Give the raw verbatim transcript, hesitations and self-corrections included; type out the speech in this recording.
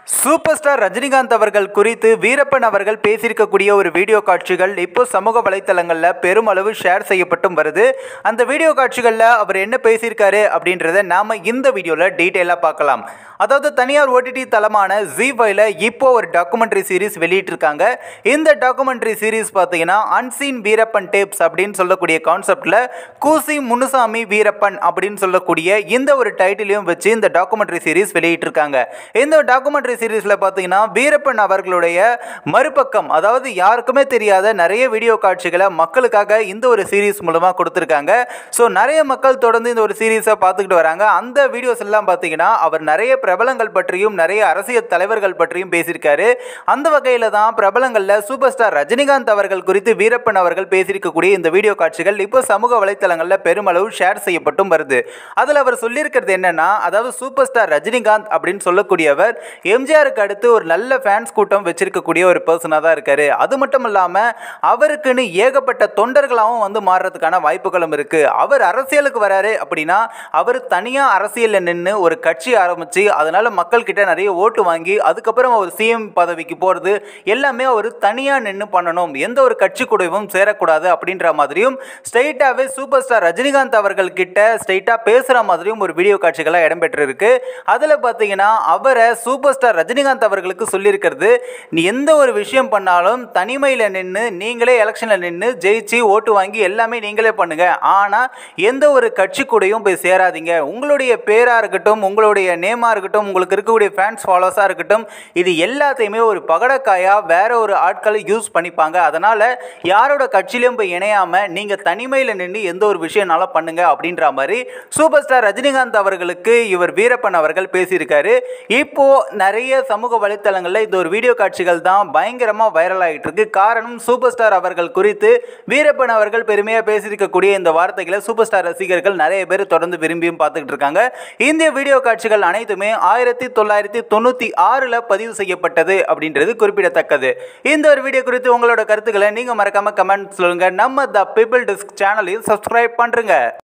Super star Rajinikanth அவர்கள் குறித்து வீரப்பன் அவர்கள் பேசியிருக்கக்கூடிய ஒரு வீடியோ காட்சிகள் இப்போ சமூக வலைத்தளங்களில் பெருமளவு ஷேர் செய்யப்பட்டும் வருது. அந்த வீடியோ காட்சிகளில் அவர் என்ன பேசியிருக்காரு அப்படின்றத நாம் இந்த வீடியோவில் டீட்டெயிலாக பார்க்கலாம். அதாவது தனியார் ஓடிடி தளமான ஜீ ஃபைவ்ல இப்போ ஒரு டாக்குமெண்ட்ரி சீரிஸ் வெளியிட்டிருக்காங்க. இந்த டாக்குமெண்ட்ரி சீரிஸ் பார்த்தீங்கன்னா அன்சீன் வீரப்பன் டேப்ஸ் அப்படின்னு சொல்லக்கூடிய கான்செப்டில் கூசி முனுசாமி வீரப்பன் அப்படின்னு சொல்லக்கூடிய இந்த ஒரு டைட்டிலையும் வச்சு இந்த டாக்குமெண்ட்ரி சீரிஸ் வெளியிட்டிருக்காங்க. இந்த டாக்குமெண்ட்ரி சீரிஸ்ல பார்த்தீங்கன்னா வீரப்பன் அவர்களுடைய மறுபக்கம், அதாவது யாருக்குமே தெரியாத நிறைய வீடியோ காட்சிகளை மக்களுக்காக இந்த ஒரு சீரிஸ் மூலமாக கொடுத்துருக்காங்க. ஸோ நிறைய மக்கள் தொடர்ந்து இந்த ஒரு சீரிஸை பார்த்துக்கிட்டு வராங்க. அந்த வீடியோஸ் எல்லாம் பார்த்தீங்கன்னா அவர் நிறைய பிரபலங்கள் பற்றியும் நிறைய அரசியல் தலைவர்கள் பற்றியும் பேசியிருக்காரு. அந்த வகையில் தான் பிரபலங்களில் சூப்பர் ஸ்டார் ரஜினிகாந்த் அவர்கள் குறித்து வீரப்பன் அவர்கள் பேசியிருக்கக்கூடிய இந்த வீடியோ காட்சிகள் இப்போ சமூக வலைத்தளங்களில் பெருமளவு ஷேர் செய்யப்பட்டும் வருது. அதில் அவர் சொல்லியிருக்கிறது என்னன்னா, அதாவது சூப்பர் ஸ்டார் ரஜினிகாந்த் அப்படின்னு சொல்லக்கூடியவர் எம்ஜிஆருக்கு அடுத்து ஒரு நல்ல ஃபேன்ஸ் கூட்டம் வச்சிருக்கக்கூடிய ஒரு பர்சனாக தான் இருக்காரு. அது மட்டும் இல்லாமல் அவருக்குன்னு ஏகப்பட்ட தொண்டர்களாகவும் வந்து மாறுறதுக்கான வாய்ப்புகளும் இருக்கு. அவர் அரசியலுக்கு வராரு அப்படின்னா அவர் தனியாக அரசியலில் நின்று ஒரு கட்சி ஆரம்பிச்சு அதனால மக்கள் கிட்ட நிறைய ஓட்டு வாங்கி அதுக்கப்புறம் அவர் சிஎம் பதவிக்கு போறது எல்லாமே அவர் தனியா நின்று பண்ணணும், எந்த ஒரு கட்சி கூடவும் சேரக்கூடாது அப்படின்ற மாதிரியும் ஸ்ட்ரைட்டாவே சூப்பர் ஸ்டார் ரஜினிகாந்த் அவர்கள் கிட்ட ஸ்ட்ரைட்டா பேசுற மாதிரியும் ஒரு வீடியோ காட்சிகளா இடம்பெற்றிருக்கு. அதுல பாத்தீங்கன்னா அவரை சூப்பர் ஸ்டார் ரஜினிகாந்த் அவர்களுக்கு சொல்லியிருக்கிறது, நீ எந்த ஒரு விஷயம் பண்ணாலும் தனிமையில நின்று நீங்களே எலெக்ஷன்ல நின்று ஜெயிச்சு ஓட்டு வாங்கி எல்லாமே நீங்களே பண்ணுங்க, ஆனா எந்த ஒரு கட்சி கூடயும் போய் சேராதீங்க. உங்களுடைய பேரா இருக்கட்டும், உங்களுடைய நேமா இருக்கட்டும், உங்களுக்கு இருக்கக்கூடிய ஃபேன்ஸ் ஃபாலோவர்ஸா இருக்கட்டும், இது எல்லாத்தையுமே ஒரு பகடக்காயா வேற ஒரு ஆட்களை யூஸ் பண்ணிப்பாங்க. அதனால யாரோட கட்சியிலும் போய் இணையாம நீங்க தனிமையில் நின்று எந்த ஒரு விஷயம்னால பண்ணுங்க அப்படின்ற மாதிரி சூப்பர் ஸ்டார் ரஜினிகாந்த் அவர்களுக்கு இவர் வீரப்பன் அவர்கள் பேசியிருக்காரு. இப்போ நிறைய சமூக வலைத்தளங்களில் இந்த ஒரு வீடியோ காட்சிகள் தான் பயங்கரமா வைரல் ஆகிட்டு இருக்கு. காரணம் சூப்பர் ஸ்டார் அவர்கள் குறித்து வீரப்பன் அவர்கள் பெருமையா பேசியிருக்கக்கூடிய இந்த வார்த்தைகளை சூப்பர் ஸ்டார் ரசிகர்கள் நிறைய பேர் தொடர்ந்து விரும்பியும் பார்த்துக்கிட்டு இருக்காங்க. இந்த வீடியோ காட்சிகள் அனைத்துமே ஆயிரத்தி தொள்ளாயிரத்தி தொண்ணூத்தி ஆறுல பதிவு செய்யப்பட்டது அப்படின்றது குறிப்பிடத்தக்கது. இந்த ஒரு வீடியோ குறித்து உங்களோட கருத்துக்களை நீங்க மறக்காம கமெண்ட் சொல்லுங்க. நம்ம த பீப்பிள் டெஸ்க் சேனலையும் சப்ஸ்கிரைப் பண்றீங்க.